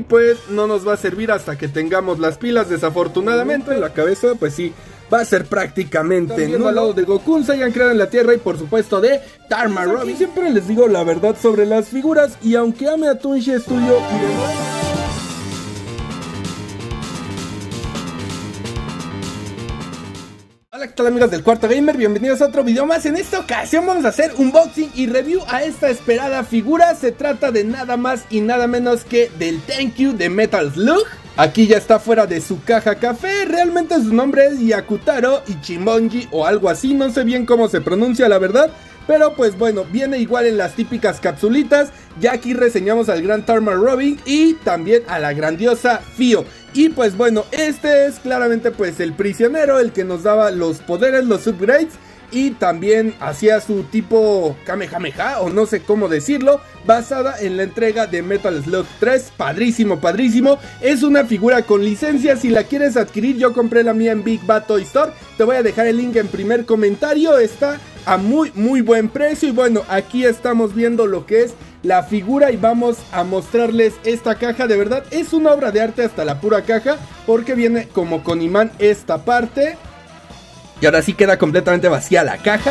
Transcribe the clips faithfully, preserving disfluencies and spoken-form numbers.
pues no nos va a servir hasta que tengamos las pilas. Desafortunadamente en la cabeza pues sí va a ser prácticamente no al lado de Goku, Saiyan creado en la Tierra y por supuesto de Dharma Robin. Siempre les digo la verdad sobre las figuras y aunque ame a Toonshi Studio y demás, hola, ¿qué tal amigos del Cuarto Gamer? Bienvenidos a otro video más. En esta ocasión vamos a hacer unboxing y review a esta esperada figura. Se trata de nada más y nada menos que del Thank You de Metal Slug. Aquí ya está fuera de su caja café. Realmente su nombre es Yakutaro Ichimonji o algo así, no sé bien cómo se pronuncia la verdad. Pero pues bueno, viene igual en las típicas capsulitas. Ya aquí reseñamos al gran Dharma Robin y también a la grandiosa Fio. Y pues bueno, este es claramente pues el prisionero, el que nos daba los poderes, los upgrades. Y también hacía su tipo Kamehameha, o no sé cómo decirlo, basada en la entrega de Metal Slug tres. Padrísimo, padrísimo. Es una figura con licencia. Si la quieres adquirir, yo compré la mía en Big Bad Toy Store. Te voy a dejar el link en primer comentario. Está a muy, muy buen precio. Y bueno, aquí estamos viendo lo que es la figura y vamos a mostrarles esta caja. De verdad, es una obra de arte hasta la pura caja, porque viene como con imán esta parte. Y ahora sí queda completamente vacía la caja.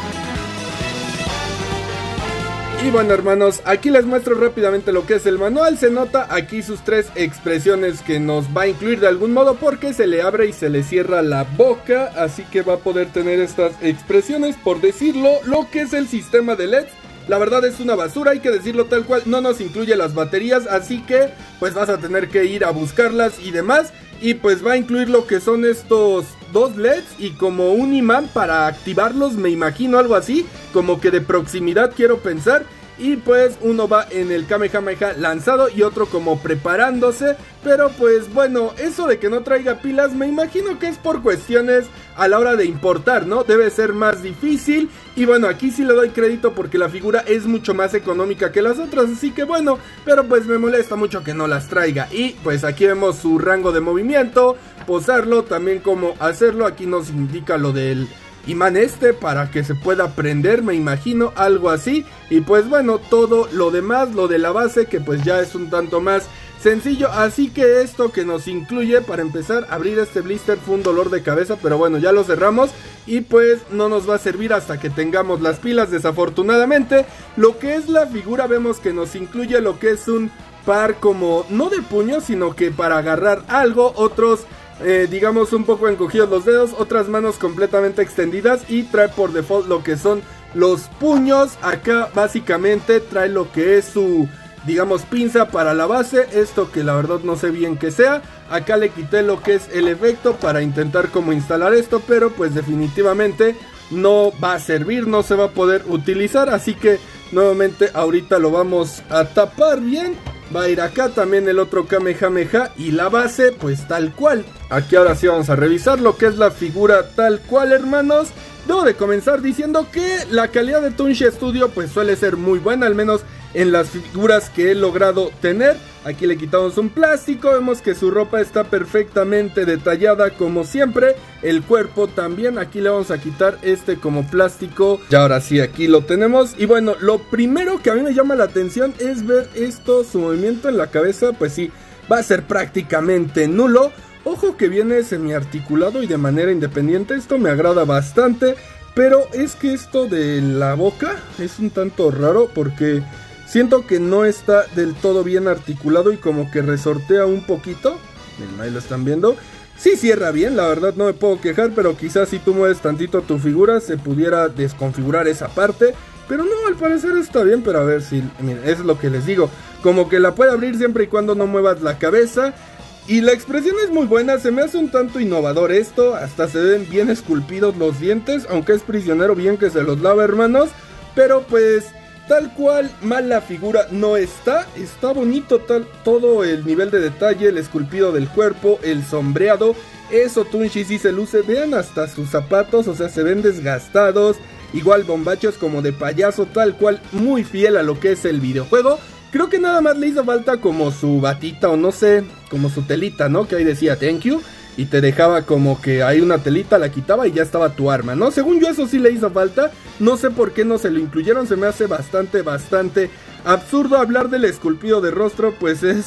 Y bueno hermanos, aquí les muestro rápidamente lo que es el manual. Se nota aquí sus tres expresiones que nos va a incluir de algún modo, porque se le abre y se le cierra la boca. Así que va a poder tener estas expresiones, por decirlo. Lo que es el sistema de L E Ds, la verdad es una basura, hay que decirlo tal cual. No nos incluye las baterías, así que pues vas a tener que ir a buscarlas y demás. Y pues va a incluir lo que son estos dos L E Ds y como un imán para activarlos, me imagino, algo así, como que de proximidad quiero pensar. Y pues uno va en el Kamehameha lanzado y otro como preparándose. Pero pues bueno, eso de que no traiga pilas, me imagino que es por cuestiones a la hora de importar, ¿no? Debe ser más difícil. Y bueno, aquí sí le doy crédito porque la figura es mucho más económica que las otras, así que bueno, pero pues me molesta mucho que no las traiga. Y pues aquí vemos su rango de movimiento, posarlo, también cómo hacerlo. Aquí nos indica lo del imán este para que se pueda prender, me imagino, algo así. Y pues bueno, todo lo demás, lo de la base, que pues ya es un tanto más sencillo. Así que esto que nos incluye, para empezar, abrir este blister fue un dolor de cabeza, pero bueno, ya lo cerramos. Y pues no nos va a servir hasta que tengamos las pilas, desafortunadamente. Lo que es la figura, vemos que nos incluye lo que es un par como, no de puños, sino que para agarrar algo. Otros Eh, digamos un poco encogidos los dedos, otras manos completamente extendidas, y trae por default lo que son los puños. Acá básicamente trae lo que es su, digamos, pinza para la base, esto que la verdad no sé bien qué sea. Acá le quité lo que es el efecto para intentar como instalar esto, pero pues definitivamente no va a servir, no se va a poder utilizar, así que nuevamente ahorita lo vamos a tapar bien. Va a ir acá también el otro Kamehameha y la base pues tal cual. Aquí ahora sí vamos a revisar lo que es la figura tal cual, hermanos. Debo de comenzar diciendo que la calidad de Toonshi Studio pues suele ser muy buena, al menos en las figuras que he logrado tener. Aquí le quitamos un plástico, vemos que su ropa está perfectamente detallada como siempre. El cuerpo también, aquí le vamos a quitar este como plástico. Y ahora sí, aquí lo tenemos. Y bueno, lo primero que a mí me llama la atención es ver esto, su movimiento en la cabeza, pues sí, va a ser prácticamente nulo. Ojo que viene semiarticulado y de manera independiente, esto me agrada bastante. Pero es que esto de la boca es un tanto raro porque siento que no está del todo bien articulado y como que resortea un poquito. Miren, ahí lo están viendo. Sí cierra bien, la verdad no me puedo quejar, pero quizás si tú mueves tantito tu figura se pudiera desconfigurar esa parte. Pero no, al parecer está bien, pero a ver si, miren, es lo que les digo. Como que la puede abrir siempre y cuando no muevas la cabeza. Y la expresión es muy buena, se me hace un tanto innovador esto. Hasta se ven bien esculpidos los dientes, aunque es prisionero, bien que se los lava, hermanos. Pero pues tal cual mal la figura no está. Está bonito tal, todo el nivel de detalle, el esculpido del cuerpo, el sombreado. Eso Toonshi sí se luce, vean hasta sus zapatos, o sea, se ven desgastados. Igual bombachos como de payaso, tal cual, muy fiel a lo que es el videojuego. Creo que nada más le hizo falta como su batita o no sé, como su telita, ¿no? Que ahí decía thank you y te dejaba como que hay una telita, la quitaba y ya estaba tu arma, ¿no? Según yo eso sí le hizo falta, no sé por qué no se lo incluyeron, se me hace bastante, bastante absurdo. Hablar del esculpido de rostro, pues es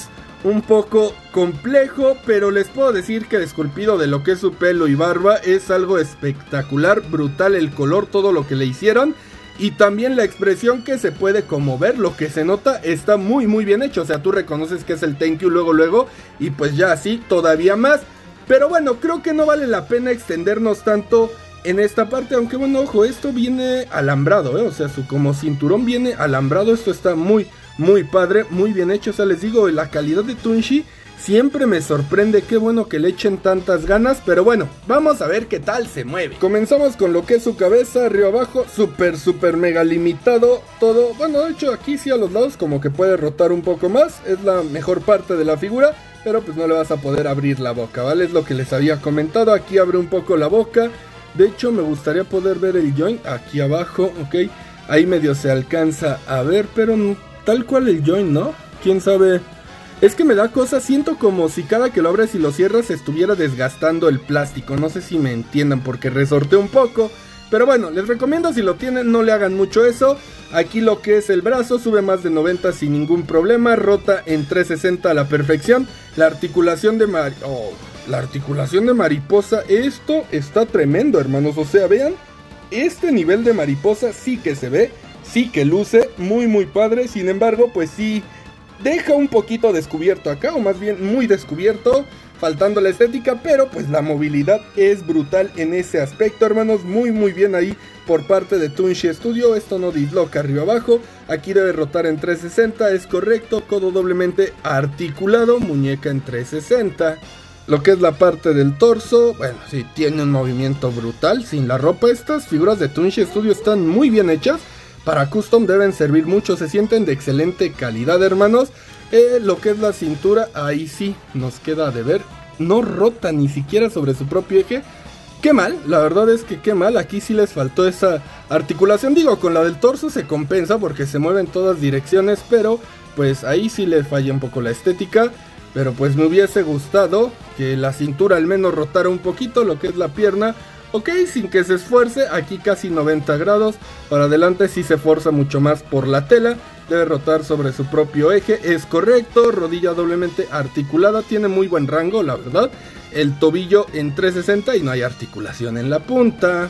un poco complejo, pero les puedo decir que el esculpido de lo que es su pelo y barba es algo espectacular, brutal el color, todo lo que le hicieron. Y también la expresión que se puede como ver, lo que se nota está muy muy bien hecho. O sea, tú reconoces que es el thank you luego luego y pues ya así todavía más. Pero bueno, creo que no vale la pena extendernos tanto en esta parte. Aunque bueno, ojo, esto viene alambrado, ¿eh? O sea, su como cinturón viene alambrado. Esto está muy muy padre, muy bien hecho. O sea, les digo, la calidad de Tunshi siempre me sorprende, qué bueno que le echen tantas ganas, pero bueno, vamos a ver qué tal se mueve. Comenzamos con lo que es su cabeza, arriba abajo, súper, súper mega limitado todo. Bueno, de hecho aquí sí a los lados como que puede rotar un poco más, es la mejor parte de la figura, pero pues no le vas a poder abrir la boca, ¿vale? Es lo que les había comentado, aquí abre un poco la boca. De hecho me gustaría poder ver el joint aquí abajo, ok, ahí medio se alcanza a ver, pero no, tal cual el joint, ¿no? Quién sabe. Es que me da cosa, siento como si cada que lo abres y lo cierras estuviera desgastando el plástico. No sé si me entiendan porque resorté un poco. Pero bueno, les recomiendo si lo tienen no le hagan mucho eso. Aquí lo que es el brazo sube más de noventa sin ningún problema. Rota en trescientos sesenta a la perfección. La articulación de mar... oh, la articulación de mariposa. Esto está tremendo, hermanos. O sea, vean. Este nivel de mariposa sí que se ve. Sí que luce. Muy muy padre. Sin embargo, pues sí... deja un poquito descubierto acá, o más bien muy descubierto, faltando la estética, pero pues la movilidad es brutal en ese aspecto, hermanos, muy muy bien ahí por parte de Tunshi Studio. Esto no disloca arriba abajo, aquí debe rotar en trescientos sesenta, es correcto, codo doblemente articulado, muñeca en trescientos sesenta. Lo que es la parte del torso, bueno, sí, tiene un movimiento brutal, sin la ropa. Estas figuras de Tunshi Studio están muy bien hechas. Para custom deben servir mucho, se sienten de excelente calidad, hermanos. Eh, lo que es la cintura, ahí sí nos queda de ver. No rota ni siquiera sobre su propio eje. Qué mal, la verdad es que qué mal. Aquí sí les faltó esa articulación. Digo, con la del torso se compensa porque se mueve en todas direcciones. Pero pues ahí sí le falla un poco la estética. Pero pues me hubiese gustado que la cintura al menos rotara un poquito, lo que es la pierna. Ok, sin que se esfuerce, aquí casi noventa grados, para adelante sí se esfuerza mucho más por la tela, debe rotar sobre su propio eje, es correcto, rodilla doblemente articulada, tiene muy buen rango la verdad, el tobillo en trescientos sesenta y no hay articulación en la punta.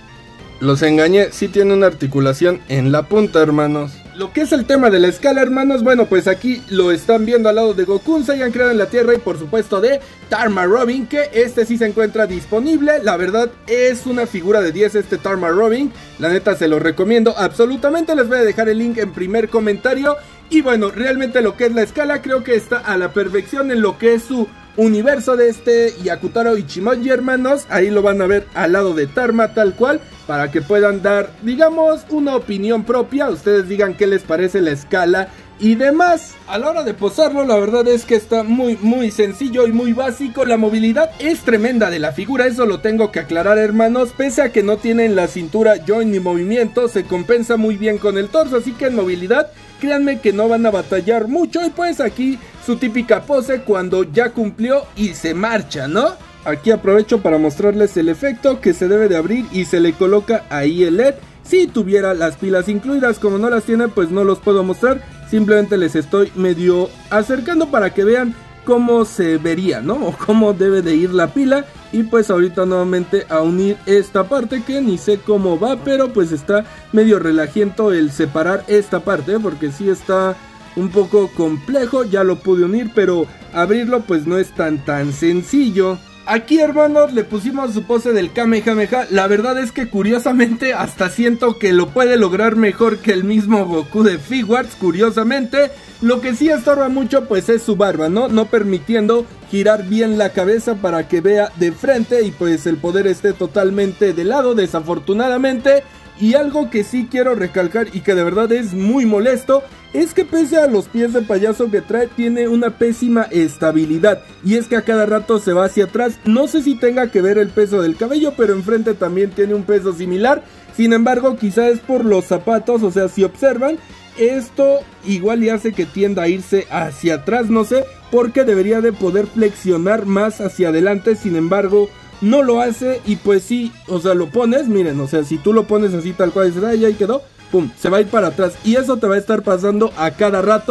Los engañé, sí tiene una articulación en la punta, hermanos. Lo que es el tema de la escala, hermanos, bueno, pues aquí lo están viendo al lado de Gokun, Saiyan creado en la Tierra y por supuesto de Dharma Robin, que este sí se encuentra disponible. La verdad es una figura de diez este Dharma Robin, la neta se lo recomiendo absolutamente, les voy a dejar el link en primer comentario. Y bueno, realmente lo que es la escala creo que está a la perfección en lo que es su universo de este Yakutaro Ichimonji, hermanos. Ahí lo van a ver al lado de Dharma tal cual, para que puedan dar, digamos, una opinión propia. Ustedes digan qué les parece la escala y demás. A la hora de posarlo, la verdad es que está muy muy sencillo y muy básico. La movilidad es tremenda de la figura, eso lo tengo que aclarar, hermanos. Pese a que no tienen la cintura joint ni movimiento, se compensa muy bien con el torso, así que en movilidad créanme que no van a batallar mucho. Y pues aquí su típica pose cuando ya cumplió y se marcha, ¿no? Aquí aprovecho para mostrarles el efecto que se debe de abrir y se le coloca ahí el L E D. Si tuviera las pilas incluidas, como no las tiene, pues no los puedo mostrar. Simplemente les estoy medio acercando para que vean cómo se vería, ¿no? O cómo debe de ir la pila. Y pues ahorita nuevamente a unir esta parte que ni sé cómo va, pero pues está medio relajiento el separar esta parte, ¿eh? Porque sí está un poco complejo, ya lo pude unir, pero abrirlo pues no es tan tan sencillo. Aquí, hermanos, le pusimos su pose del Kamehameha. La verdad es que curiosamente hasta siento que lo puede lograr mejor que el mismo Goku de Figuarts, curiosamente. Lo que sí estorba mucho pues es su barba, ¿no? No permitiendo girar bien la cabeza para que vea de frente y pues el poder esté totalmente de lado, desafortunadamente. Y algo que sí quiero recalcar y que de verdad es muy molesto es que pese a los pies de payaso que trae, tiene una pésima estabilidad. Y es que a cada rato se va hacia atrás. No sé si tenga que ver el peso del cabello, pero enfrente también tiene un peso similar. Sin embargo, quizá es por los zapatos, o sea, si observan, esto igual y hace que tienda a irse hacia atrás, no sé, porque debería de poder flexionar más hacia adelante. Sin embargo, no lo hace y pues sí, o sea, lo pones, miren, o sea, si tú lo pones así tal cual, dices, ay, ahí quedó, pum, se va a ir para atrás y eso te va a estar pasando a cada rato. O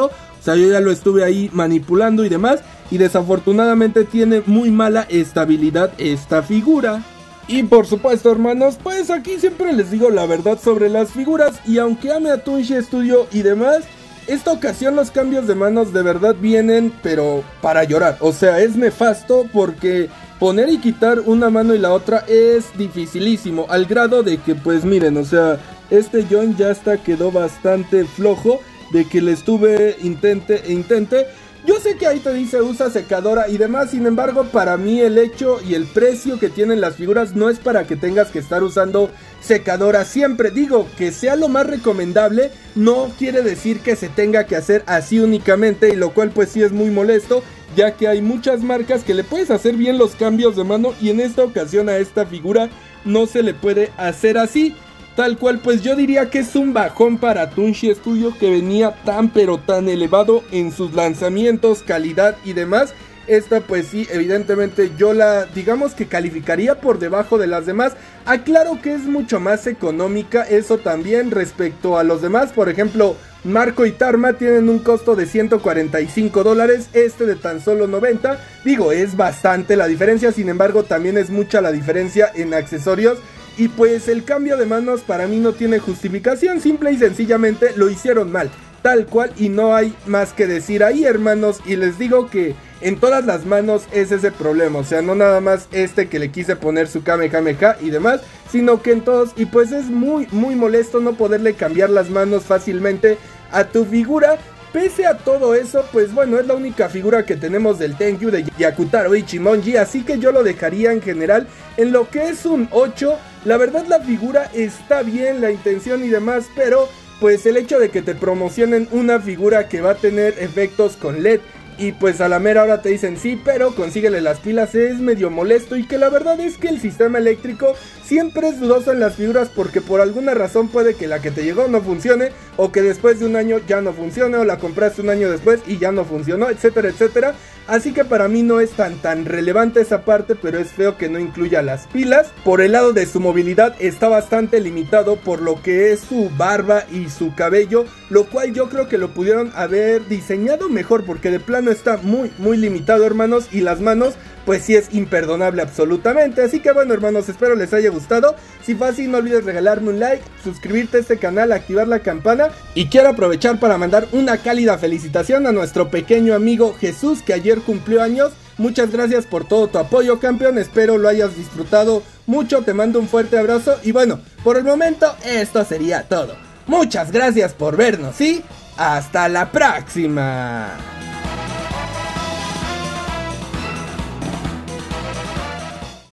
sea, yo ya lo estuve ahí manipulando y demás, y desafortunadamente tiene muy mala estabilidad esta figura. Y por supuesto, hermanos, pues aquí siempre les digo la verdad sobre las figuras, y aunque ame a Toonshi Studio y demás, esta ocasión los cambios de manos de verdad vienen, pero para llorar. O sea, es nefasto porque poner y quitar una mano y la otra es dificilísimo, al grado de que, pues miren, o sea, este joint ya hasta quedó bastante flojo, de que le estuve intente e intente. Yo sé que ahí te dice usa secadora y demás, sin embargo para mí el hecho y el precio que tienen las figuras no es para que tengas que estar usando secadora siempre. Digo, que sea lo más recomendable no quiere decir que se tenga que hacer así únicamente, y lo cual pues sí es muy molesto, ya que hay muchas marcas que le puedes hacer bien los cambios de mano, y en esta ocasión a esta figura no se le puede hacer así. Tal cual, pues yo diría que es un bajón para Toonshi Studio, que venía tan pero tan elevado en sus lanzamientos, calidad y demás. Esta pues sí, evidentemente yo la, digamos que calificaría por debajo de las demás. Aclaro que es mucho más económica, eso también respecto a los demás. Por ejemplo, Marco y Tarma tienen un costo de ciento cuarenta y cinco dólares, este de tan solo noventa. Digo, es bastante la diferencia, sin embargo también es mucha la diferencia en accesorios. Y pues el cambio de manos para mí no tiene justificación, simple y sencillamente lo hicieron mal, tal cual, y no hay más que decir ahí, hermanos. Y les digo que en todas las manos es ese problema, o sea, no nada más este que le quise poner su Kamehameha y demás, sino que en todos, y pues es muy muy molesto no poderle cambiar las manos fácilmente a tu figura. Pese a todo eso, pues bueno, es la única figura que tenemos del Tenkyu de Hyakutaro Ichimonji, así que yo lo dejaría en general en lo que es un ocho. La verdad la figura está bien, la intención y demás, pero pues el hecho de que te promocionen una figura que va a tener efectos con L E D y pues a la mera hora te dicen sí, pero consíguele las pilas, es medio molesto. Y que la verdad es que el sistema eléctrico siempre es dudoso en las figuras, porque por alguna razón puede que la que te llegó no funcione, o que después de un año ya no funcione, o la compraste un año después y ya no funcionó, etcétera, etcétera. Así que para mí no es tan tan relevante esa parte, pero es feo que no incluya las pilas. Por el lado de su movilidad está bastante limitado por lo que es su barba y su cabello, lo cual yo creo que lo pudieron haber diseñado mejor, porque de plano está muy muy limitado, hermanos. Y las manos pues sí es imperdonable absolutamente. Así que bueno, hermanos, espero les haya gustado. Si fue así, no olvides regalarme un like, suscribirte a este canal, activar la campana. Y quiero aprovechar para mandar una cálida felicitación a nuestro pequeño amigo Jesús, que ayer cumplió años. Muchas gracias por todo tu apoyo, campeón, espero lo hayas disfrutado mucho, te mando un fuerte abrazo. Y bueno, por el momento esto sería todo. Muchas gracias por vernos y hasta la próxima.